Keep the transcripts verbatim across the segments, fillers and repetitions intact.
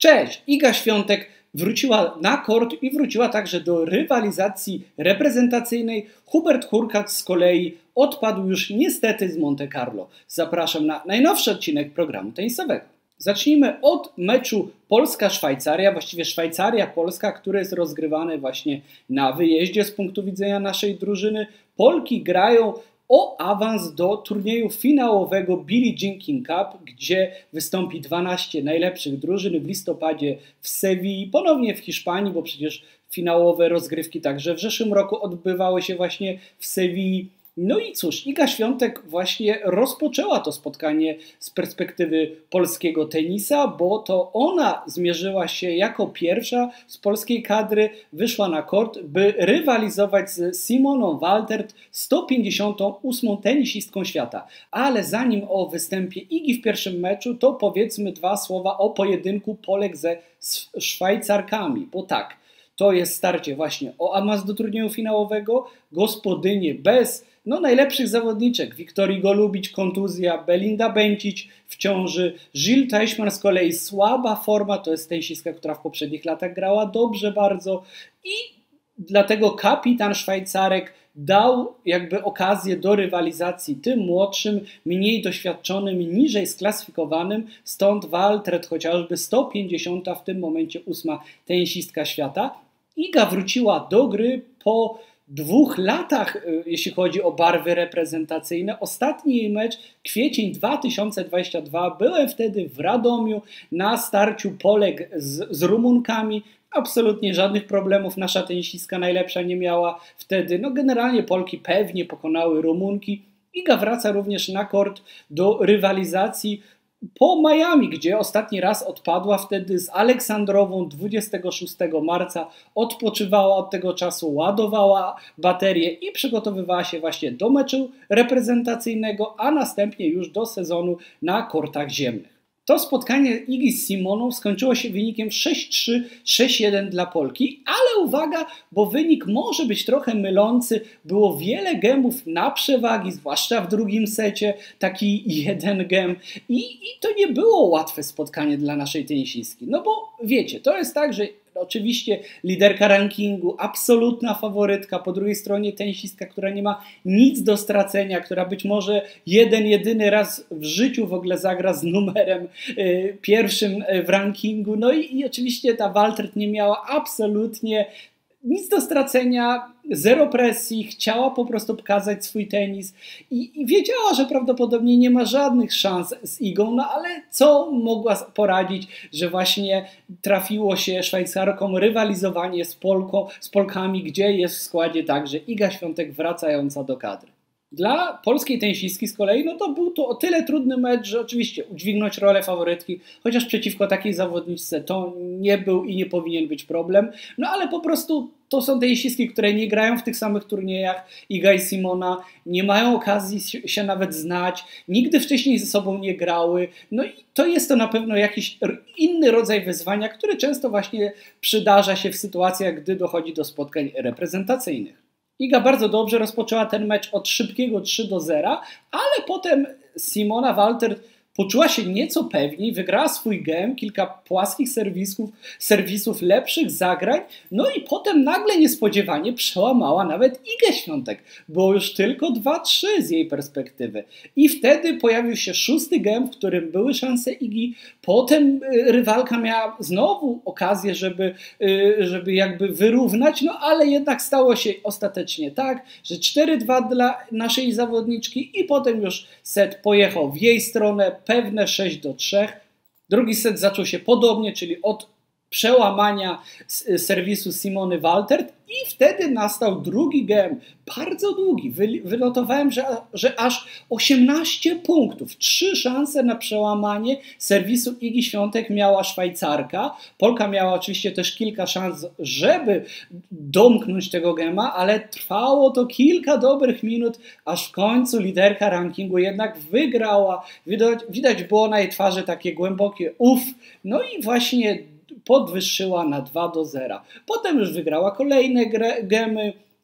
Cześć! Iga Świątek wróciła na kort i wróciła także do rywalizacji reprezentacyjnej. Hubert Hurkacz z kolei odpadł już niestety z Monte Carlo. Zapraszam na najnowszy odcinek programu tenisowego. Zacznijmy od meczu Polska-Szwajcaria, właściwie Szwajcaria-Polska, który jest rozgrywany właśnie na wyjeździe z punktu widzenia naszej drużyny. Polki grają o awans do turnieju finałowego Billie Jean King Cup, gdzie wystąpi dwanaście najlepszych drużyn w listopadzie w Sewilli, ponownie w Hiszpanii, bo przecież finałowe rozgrywki także w zeszłym roku odbywały się właśnie w Sewilli. No i cóż, Iga Świątek właśnie rozpoczęła to spotkanie z perspektywy polskiego tenisa, bo to ona zmierzyła się jako pierwsza z polskiej kadry, wyszła na kort, by rywalizować z Simoną Waltert, sto pięćdziesiątą ósmą tenisistką świata. Ale zanim o występie Igi w pierwszym meczu, to powiedzmy dwa słowa o pojedynku Polek ze Szwajcarkami, bo tak, to jest starcie właśnie o awans do turnieju finałowego, gospodynie bez no, najlepszych zawodniczek. Wiktorii Golubić kontuzja, Belinda Bencic w ciąży, Jil Teichmann z kolei słaba forma, to jest tenisistka, która w poprzednich latach grała dobrze bardzo i dlatego kapitan Szwajcarek dał jakby okazję do rywalizacji tym młodszym, mniej doświadczonym, niżej sklasyfikowanym, stąd Waltert chociażby sto pięćdziesiąta w tym momencie ósma tenisistka świata. Iga wróciła do gry po dwóch latach, jeśli chodzi o barwy reprezentacyjne. Ostatni jej mecz, kwiecień dwa tysiące dwudziesty drugi, byłem wtedy w Radomiu na starciu Polek z, z Rumunkami. Absolutnie żadnych problemów nasza tenisistka najlepsza nie miała wtedy. No generalnie Polki pewnie pokonały Rumunki. Iga wraca również na kort do rywalizacji po Miami, gdzie ostatni raz odpadła wtedy z Aleksandrową dwudziestego szóstego marca, odpoczywała od tego czasu, ładowała baterię i przygotowywała się właśnie do meczu reprezentacyjnego, a następnie już do sezonu na kortach ziemnych. To spotkanie Igi z Simoną skończyło się wynikiem sześć trzy, sześć jeden dla Polki, ale uwaga, bo wynik może być trochę mylący. Było wiele gemów na przewagi, zwłaszcza w drugim secie, taki jeden gem. I, i to nie było łatwe spotkanie dla naszej tenisistki. No bo wiecie, to jest tak, że oczywiście liderka rankingu, absolutna faworytka, po drugiej stronie tenisistka, która nie ma nic do stracenia, która być może jeden, jedyny raz w życiu w ogóle zagra z numerem y, pierwszym w rankingu. No i, i oczywiście ta Waltert nie miała absolutnie nic do stracenia, zero presji, chciała po prostu pokazać swój tenis i, i wiedziała, że prawdopodobnie nie ma żadnych szans z Igą, no ale co mogła poradzić, że właśnie trafiło się Szwajcarkom rywalizowanie z, Polką, z Polkami, gdzie jest w składzie także Iga Świątek wracająca do kadry. Dla polskiej tenisistki z kolei, no to był to o tyle trudny mecz, że oczywiście udźwignąć rolę faworytki, chociaż przeciwko takiej zawodniczce to nie był i nie powinien być problem, no ale po prostu to są tenisistki, które nie grają w tych samych turniejach. Iga i Simona nie mają okazji się nawet znać, nigdy wcześniej ze sobą nie grały, no i to jest to na pewno jakiś inny rodzaj wyzwania, który często właśnie przydarza się w sytuacjach, gdy dochodzi do spotkań reprezentacyjnych. Iga bardzo dobrze rozpoczęła ten mecz od szybkiego trzy do zera, ale potem Simona Waltert poczuła się nieco pewniej, wygrała swój game, kilka płaskich serwisów, serwisów lepszych zagrań, no i potem nagle niespodziewanie przełamała nawet Igę Świątek. Było już tylko dwa trzy z jej perspektywy. I wtedy pojawił się szósty game, w którym były szanse Igi. Potem rywalka miała znowu okazję, żeby, żeby jakby wyrównać, no ale jednak stało się ostatecznie tak, że cztery dwa dla naszej zawodniczki i potem już set pojechał w jej stronę, pewne sześć do trzech. Drugi set zaczął się podobnie, czyli od przełamania serwisu Simony Waltert i wtedy nastał drugi game, bardzo długi. Wynotowałem, że, że aż osiemnaście punktów, trzy szanse na przełamanie serwisu Igi Świątek miała Szwajcarka. Polka miała oczywiście też kilka szans, żeby domknąć tego gema, ale trwało to kilka dobrych minut, aż w końcu liderka rankingu jednak wygrała. Widać, widać było na jej twarzy takie głębokie uff, no i właśnie podwyższyła na dwa do zera. Potem już wygrała kolejne gemy,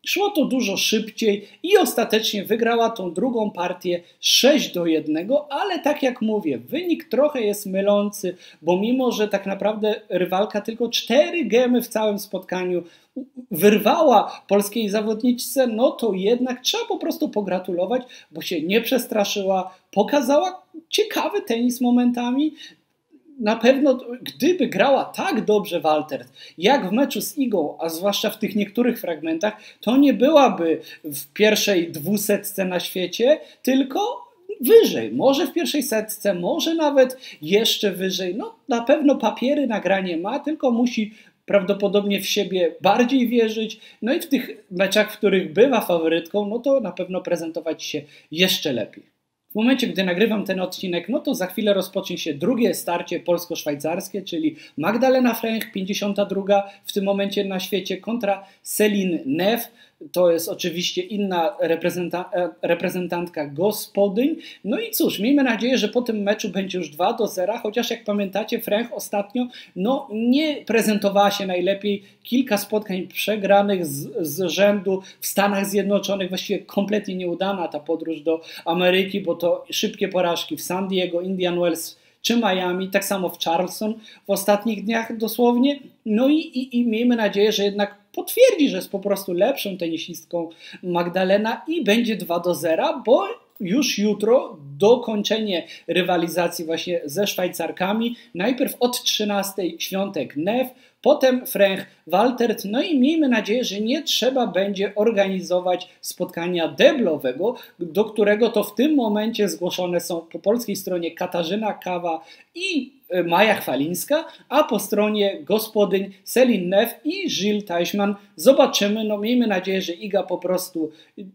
Szło to dużo szybciej i ostatecznie wygrała tą drugą partię sześć do jednego, ale tak jak mówię, wynik trochę jest mylący, bo mimo, że tak naprawdę rywalka tylko cztery gemy w całym spotkaniu wyrwała polskiej zawodniczce, no to jednak trzeba po prostu pogratulować, bo się nie przestraszyła, pokazała ciekawy tenis momentami. Na pewno, gdyby grała tak dobrze Walters, jak w meczu z Igą, a zwłaszcza w tych niektórych fragmentach, to nie byłaby w pierwszej dwusetce na świecie, tylko wyżej. Może w pierwszej setce, może nawet jeszcze wyżej. No na pewno papiery na granie ma, tylko musi prawdopodobnie w siebie bardziej wierzyć. No i w tych meczach, w których bywa faworytką, no to na pewno prezentować się jeszcze lepiej. W momencie, gdy nagrywam ten odcinek, no to za chwilę rozpocznie się drugie starcie polsko-szwajcarskie, czyli Magdalena Fręch, pięćdziesiąta druga w tym momencie na świecie, kontra Celine Neff. To jest oczywiście inna reprezenta reprezentantka gospodyń. No i cóż, miejmy nadzieję, że po tym meczu będzie już dwa do zera, chociaż jak pamiętacie, Fręch ostatnio no, nie prezentowała się najlepiej. Kilka spotkań przegranych z, z rzędu w Stanach Zjednoczonych, właściwie kompletnie nieudana ta podróż do Ameryki, bo to szybkie porażki w San Diego, Indian Wells czy Miami, tak samo w Charleston w ostatnich dniach dosłownie. No i, i, i miejmy nadzieję, że jednak potwierdzi, że jest po prostu lepszą tenisistką Magdalena i będzie dwa do zera, bo już jutro dokończenie rywalizacji właśnie ze Szwajcarkami. Najpierw od trzynastej Świątek Neff, potem Fręch Walters, no i miejmy nadzieję, że nie trzeba będzie organizować spotkania deblowego, do którego to w tym momencie zgłoszone są po polskiej stronie Katarzyna Kawa i Maja Chwalińska, a po stronie gospodyń Celine Neff i Gilles Teichmann. Zobaczymy, no miejmy nadzieję, że Iga po prostu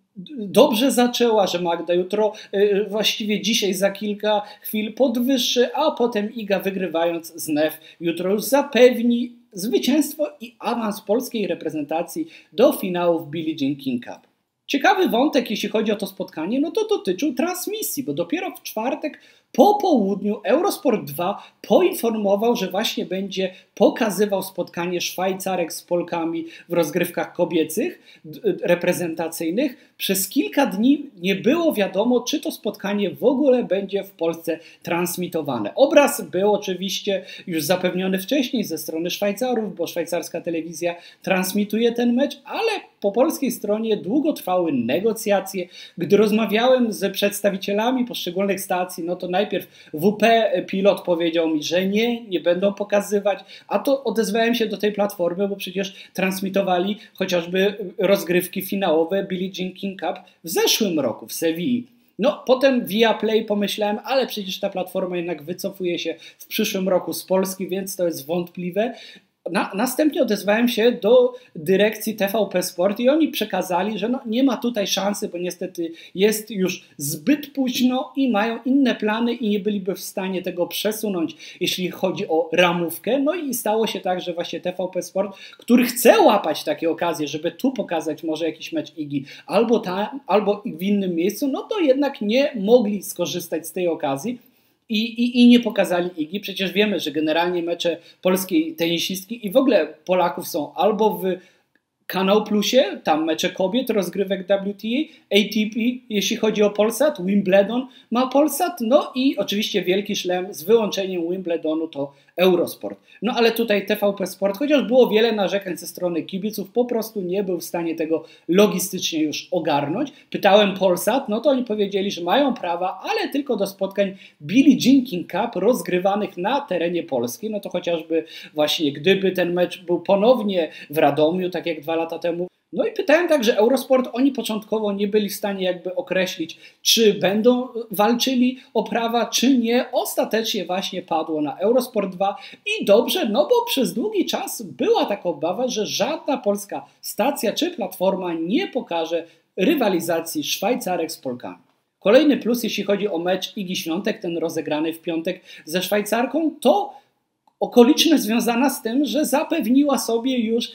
dobrze zaczęła, że Magda jutro, właściwie dzisiaj za kilka chwil podwyższy, a potem Iga wygrywając z Neff jutro już zapewni zwycięstwo i awans polskiej reprezentacji do finałów Billie Jean King Cup. Ciekawy wątek, jeśli chodzi o to spotkanie, no to dotyczył transmisji, bo dopiero w czwartek po południu Eurosport dwa poinformował, że właśnie będzie pokazywał spotkanie Szwajcarek z Polkami w rozgrywkach kobiecych, reprezentacyjnych. Przez kilka dni nie było wiadomo, czy to spotkanie w ogóle będzie w Polsce transmitowane. Obraz był oczywiście już zapewniony wcześniej ze strony Szwajcarów, bo szwajcarska telewizja transmituje ten mecz, ale po polskiej stronie długo trwały negocjacje. Gdy rozmawiałem z przedstawicielami poszczególnych stacji, no to najpierw W P Pilot powiedział mi, że nie, nie będą pokazywać, a to odezwałem się do tej platformy, bo przecież transmitowali chociażby rozgrywki finałowe Billie Jean King Cup w zeszłym roku w Sewilli. No potem Viaplay pomyślałem, ale przecież ta platforma jednak wycofuje się w przyszłym roku z Polski, więc to jest wątpliwe. Na, następnie odezwałem się do dyrekcji T V P Sport i oni przekazali, że no nie ma tutaj szansy, bo niestety jest już zbyt późno i mają inne plany i nie byliby w stanie tego przesunąć, jeśli chodzi o ramówkę. No i stało się tak, że właśnie T V P Sport, który chce łapać takie okazje, żeby tu pokazać może jakiś mecz Igi albo tam, albo w innym miejscu, no to jednak nie mogli skorzystać z tej okazji. I, i, I nie pokazali Igi. Przecież wiemy, że generalnie mecze polskiej tenisistki i w ogóle Polaków są albo w Kanał Plusie, tam mecze kobiet, rozgrywek W T A, A T P, jeśli chodzi o Polsat, Wimbledon ma Polsat, no i oczywiście wielki szlem z wyłączeniem Wimbledonu to Eurosport. No ale tutaj T V P Sport, chociaż było wiele narzekań ze strony kibiców, po prostu nie był w stanie tego logistycznie już ogarnąć. Pytałem Polsat, no to oni powiedzieli, że mają prawa, ale tylko do spotkań Billie Jean King Cup rozgrywanych na terenie Polski. No to chociażby właśnie gdyby ten mecz był ponownie w Radomiu, tak jak dwa lata temu. No i pytałem także Eurosport, oni początkowo nie byli w stanie jakby określić, czy będą walczyli o prawa, czy nie. Ostatecznie właśnie padło na Eurosport dwa i dobrze, no bo przez długi czas była taka obawa, że żadna polska stacja czy platforma nie pokaże rywalizacji Szwajcarek z Polkami. Kolejny plus, jeśli chodzi o mecz Igi Świątek, ten rozegrany w piątek ze Szwajcarką, to okoliczność związana z tym, że zapewniła sobie już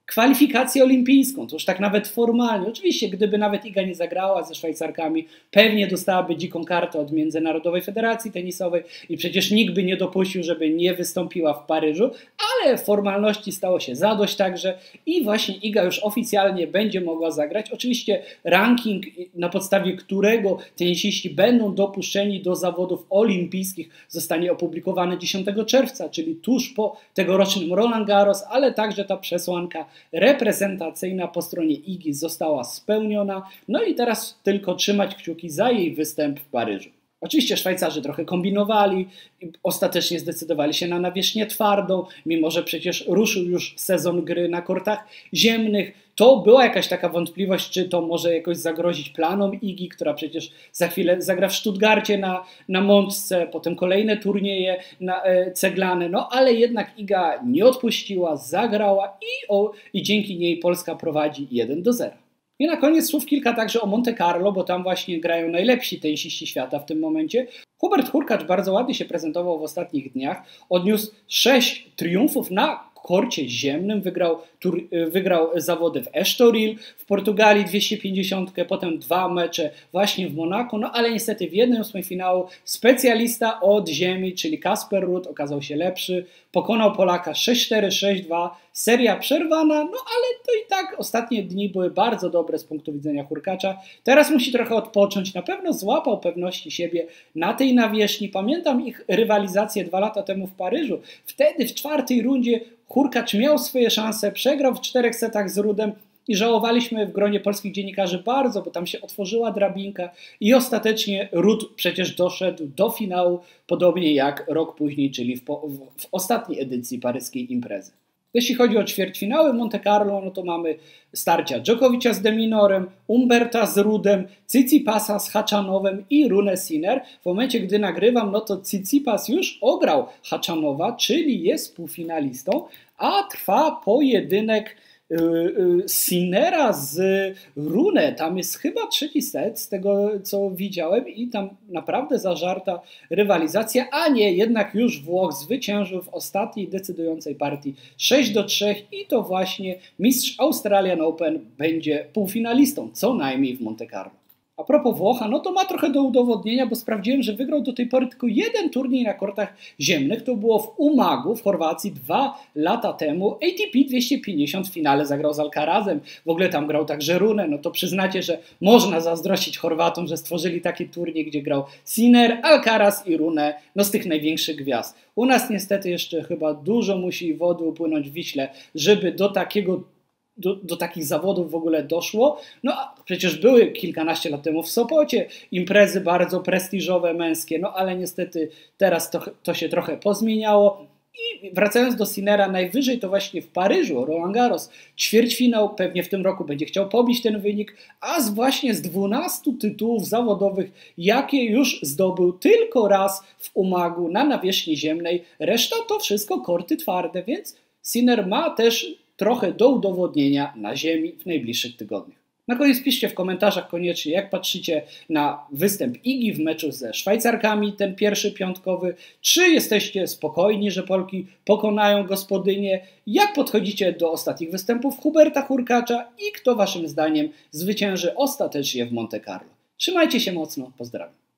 kwalifikację olimpijską, to już tak nawet formalnie. Oczywiście, gdyby nawet Iga nie zagrała ze Szwajcarkami, pewnie dostałaby dziką kartę od Międzynarodowej Federacji Tenisowej i przecież nikt by nie dopuścił, żeby nie wystąpiła w Paryżu, ale formalności stało się zadość także i właśnie Iga już oficjalnie będzie mogła zagrać. Oczywiście ranking, na podstawie którego tenisiści będą dopuszczeni do zawodów olimpijskich, zostanie opublikowany dziesiątego czerwca, czyli tuż po tegorocznym Roland Garros, ale także ta przesłanka reprezentacyjna po stronie Igi została spełniona. No i teraz tylko trzymać kciuki za jej występ w Paryżu. Oczywiście Szwajcarzy trochę kombinowali, ostatecznie zdecydowali się na nawierzchnię twardą, mimo że przecież ruszył już sezon gry na kortach ziemnych. To była jakaś taka wątpliwość, czy to może jakoś zagrozić planom Igi, która przecież za chwilę zagra w Stuttgarcie na, na mączce, potem kolejne turnieje na, e, ceglane, no ale jednak Iga nie odpuściła, zagrała i, o, i dzięki niej Polska prowadzi jeden do zera. I na koniec słów kilka także o Monte Carlo, bo tam właśnie grają najlepsi tenisiści świata w tym momencie. Hubert Hurkacz bardzo ładnie się prezentował w ostatnich dniach. Odniósł sześć triumfów na korcie ziemnym, wygrał, tur, wygrał zawody w Estoril, w Portugalii dwieście pięćdziesiąt, potem dwa mecze właśnie w Monako, no ale niestety w jednym ósmym finału specjalista od ziemi, czyli Kasper Ruud, okazał się lepszy, pokonał Polaka sześć cztery, sześć dwa, seria przerwana, no ale to i tak ostatnie dni były bardzo dobre z punktu widzenia Hurkacza. Teraz musi trochę odpocząć, na pewno złapał pewności siebie na tej nawierzchni. Pamiętam ich rywalizację dwa lata temu w Paryżu, wtedy w czwartej rundzie Hurkacz miał swoje szanse, przegrał w czterech setach z Ruudem i żałowaliśmy w gronie polskich dziennikarzy bardzo, bo tam się otworzyła drabinka i ostatecznie Ruud przecież doszedł do finału, podobnie jak rok później, czyli w, w, w ostatniej edycji paryskiej imprezy. Jeśli chodzi o ćwierćfinały Monte Carlo, no to mamy starcia Djokovicia z De Minorem, Umberta z Ruudem, Tsitsipasa z Khachanowem i Rune Sinner. W momencie, gdy nagrywam, no to Tsitsipas już ograł Khachanowa, czyli jest półfinalistą, a trwa pojedynek Sinnera z Rune. Tam jest chyba trzeci set z tego, co widziałem i tam naprawdę zażarta rywalizacja, a nie, jednak już Włoch zwyciężył w ostatniej decydującej partii sześć do trzech i to właśnie mistrz Australian Open będzie półfinalistą, co najmniej w Monte Carlo. A propos Włocha, no to ma trochę do udowodnienia, bo sprawdziłem, że wygrał do tej pory tylko jeden turniej na kortach ziemnych. To było w Umagu w Chorwacji dwa lata temu. A T P dwieście pięćdziesiąt w finale zagrał z Alcarazem. W ogóle tam grał także Rune. No to przyznacie, że można zazdrościć Chorwatom, że stworzyli taki turniej, gdzie grał Sinner, Alcaraz i Rune, no z tych największych gwiazd. U nas niestety jeszcze chyba dużo musi wody upłynąć w Wiśle, żeby do takiego Do, do takich zawodów w ogóle doszło. No a przecież były kilkanaście lat temu w Sopocie imprezy bardzo prestiżowe, męskie, no ale niestety teraz to, to się trochę pozmieniało. I wracając do Sinnera, najwyżej to właśnie w Paryżu, Roland Garros, ćwierćfinał, pewnie w tym roku będzie chciał pobić ten wynik, a z właśnie z dwunastu tytułów zawodowych, jakie już zdobył tylko raz w Umagu na nawierzchni ziemnej, reszta to wszystko korty twarde, więc Sinner ma też trochę do udowodnienia na ziemi w najbliższych tygodniach. Na koniec piszcie w komentarzach koniecznie, jak patrzycie na występ Igi w meczu ze Szwajcarkami, ten pierwszy piątkowy, czy jesteście spokojni, że Polki pokonają gospodynię, jak podchodzicie do ostatnich występów Huberta Hurkacza i kto waszym zdaniem zwycięży ostatecznie w Monte Carlo. Trzymajcie się mocno, pozdrawiam.